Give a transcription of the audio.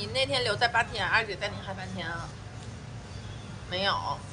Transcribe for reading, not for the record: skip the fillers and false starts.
你那天留在8天，二姐带你嗨半天啊？没有。